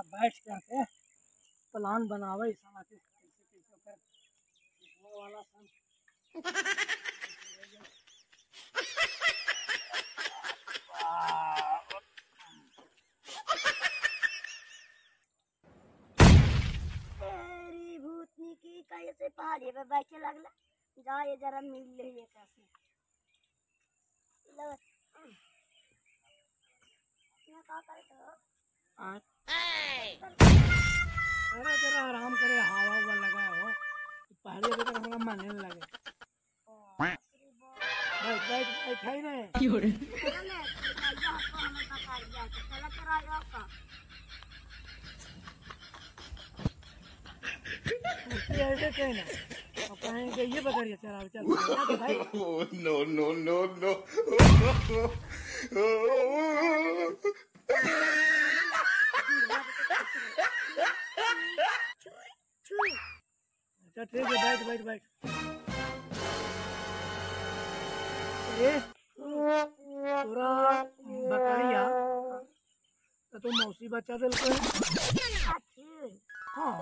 साला बैठ करके प्लान बनावे साला के कैसे कैसे कर वाला सन तेरी भूतनी की कैसे पहाड़ी पे बैठे लगला जा ये जरा मिल ले ये कैसे ये का करत हो अरे जरा आराम करे हवा हुआ लगा हो पहाड़ी पे तो हमारा मन नहीं लगे बैठ बैठ बैठ है ने क्यों रे चला आपको हमें बता दिया चला चला जाओ का ऐसे कहना अब कहेंगे ये बकरिया चला चल भाई no, no, no, no. अच्छा ठीक है बैठ बैठ बैठ अरे पूरा बकरिया तो तुम मौसी बच्चा दिल को हाँ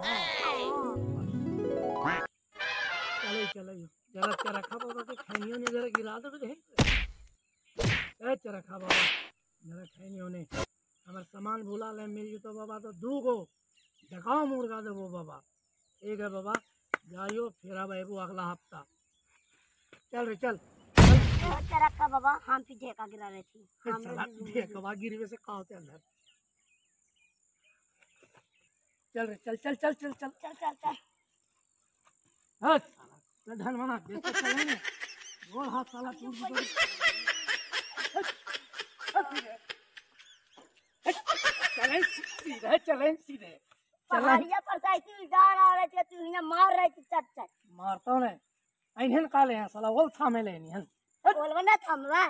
चलो चलो जरा चरा खा बाबा के खैनियों ने जरा गिरा दो दे चरा खा बाबा जरा खैनियों ने हमारे सामान भूला ले मिल तो बाबा तो दू गो ढकाओ मुर्गा दे वो बाबा ठीक है बाबा जाइयो फिर अब आएगो अगला हफ्ता चल रे चल चरा का बाबा हम भी ढेका गिरा रही थी ढेकवा गिरवे से कहाँ होते अंदर चल रे चल चल चल चल चल चल चल चल हाँ साला धन मना देखो चलेंगे गोल हाथ साला टूट गया चलें सीधे चलें सीधे पहाड़िया पर साइकिल जा रहा है तू यहाँ मार रही थी चट चट मारता हूँ नहीं इन्हें काले हैं साला वो थामे लेनी है बोलवा ना थमवा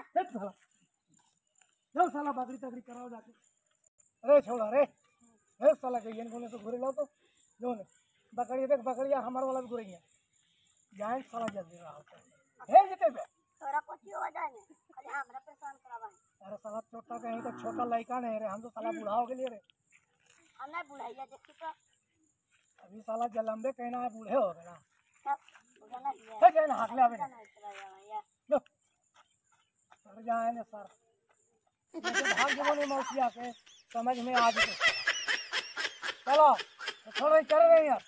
जाओ साला बकरी तकरी कराओ जाके अरे छोड़ा रे है साला के इनको तो घुरे लो तो जो ने बकरी देख बकरिया हमारे वाला भी घुरेंगे जाए साला जल्दी रहा है जते पे थोड़ा कुछ हो जाए ना खाली हमरा परेशान करावा अरे साला छोटा कहीं तो छोटा लड़का नहीं रे हम तो साला बूढ़ा हो गए रे हम नहीं बुढ़ाइया देखी तो अभी साला जलम्बे कहना है बूढ़े हो गए ना बुढ़ा ना दिया है कहना हाथ ले आवे भैया सर जाए ना सर भाग जब ने मौसिया के समझ में आ गए चलो तो थोड़ा चल रहे यार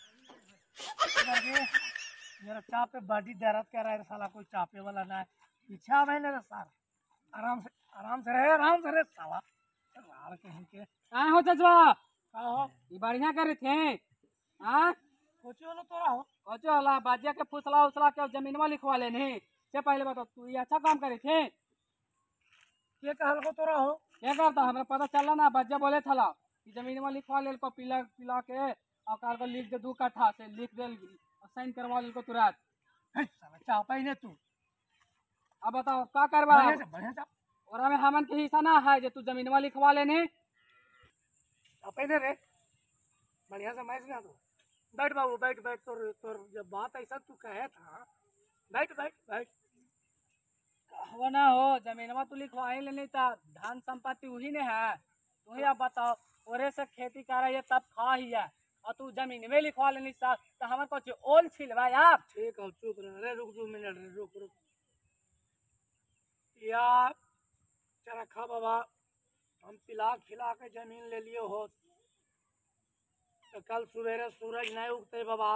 मेरा चापे बॉडी दर्द कर रहा है साला कोई चापे वाला ना है पीछे आ मैंने सर आराम से रहे साला रार कहीं के कहाँ हो चचवा का हो ये बढ़िया करे थे हाँ कोची वाला तोरा हो कचो होला बाजिया के फुसला उसला के जमीनवा लिखवा लेने से पहले बता तू ये अच्छा काम करे थे ये कहल को तोरा हो क्या करता हमरा पता चला ना बाजिया बोले थला कि जमीनवा लिखवा ले को पिला पिला के और कार को लिख दे 2 कट्ठा से लिख दे और साइन करवा ले को तुरंत साला चापा ही ने तू अब बताओ क्या करवा बढ़िया चाप और हमें हमन के हिस्सा ना है जो तू जमीनवा लिखवा लेने चापा ही ने रे बढ़िया से मैच ना तू बैठ बाबू बैठ बैठ तोर जब बात ऐसा तू कहे था बैठ बैठ बैठ वो ना हो जमीनवा तू लिखवा ही लेनी था धन संपत्ति वही ने है तू ही अब बताओ ओरे से खेती कर ये तब खा ही है और तू जमीन में लिखवा लेनी सा तो हमारे कुछ ओल छिलवा यार ठीक है चुप रह रे रुक 2 मिनट रे रुक यार चला खा बाबा हम पिला खिला के जमीन ले लिए हो तो कल सवेरे सूरज नहीं उगते बाबा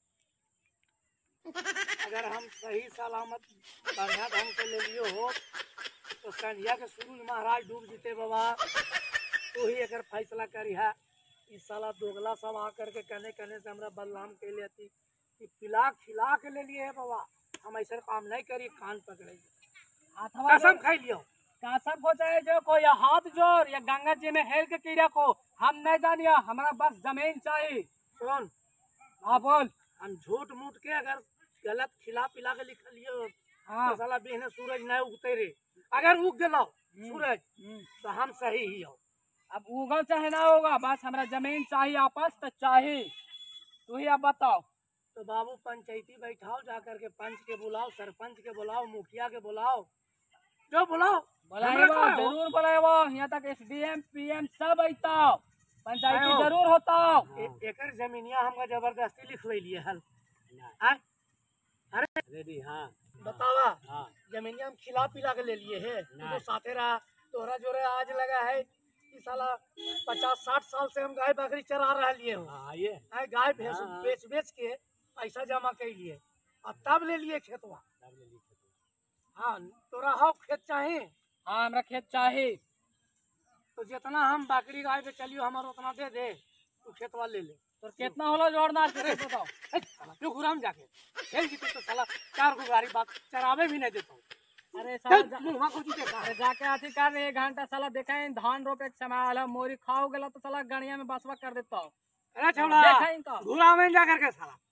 अगर हम सही सलामत बढ़िया ढंग से ले लिए हो तो संध्या के सूरज महाराज डूब जीते बाबा तो ही अगर फैसला करी है इस साला दोगला सब आकर के कहने से हमरा बदनाम के लेती कि पिला खिला के ले लिए है बाबा हम ऐसा काम नहीं करी कान पकड़े कसम खाई लियो कसम को चाहे जो को या हाथ जोड़ या गंगा जी में हेल के कीड़ा को हम नहीं जानिए हमारा बस जमीन चाहिए सुन हाँ बोल हम झूठ मूठ के अगर गलत खिला पिला के लिख लियो हाँ तो साला बिहने सूरज नहीं उगते रे अगर उग गलो सूरज तो हम सही ही हो अब उगल चाहे ना होगा बस हमारा जमीन चाहिए आपस तो चाहिए तू ही अब बताओ तो बाबू पंचायती बैठाओ जाकर के पंच के बुलाओ सरपंच के बुलाओ मुखिया के बुलाओ जो बुलाओ बुलाएगा जरूर बुलाएगा यहाँ तक SDM PM सब अइता पंचायती आयो। जरूर होता हो। एकर जमीनिया हमका जबरदस्ती लिखवाई लिए हल हाँ? रेडी हाँ बतावा हाँ जमीनिया हम खिला पिला के ले लिए है तू तो साथे रहा तोहरा जोरे आज लगा है कि साला 50-60 साल से हम गाय बकरी चरा रहा लिए हो हाँ ये गाय भैंस हाँ। बेच बेच के पैसा जमा कर लिए और तब ले लिए खेतवा हाँ तोरा हाउ खेत चाहे हाँ हमरा खेत चाहिए। तो जितना हम बकरी गाय पे चलियो हमारा उतना दे दे तू खेतवा ले ले तो कितना होला जोड़ना है बताओ। जो घुराम जाके खेल जीते तो साला 4 को गाड़ी बात चरावे भी नहीं देता हूँ अरे साला मुँह को जीते का अरे जाके अथी कर 1 घंटा साला देखा धान रोपे के समय आला मोरी खाओ गेला तो साला गड़िया में बसवा कर देता हूँ। अरे छोड़ा देखा इनका घुरावे जा करके साला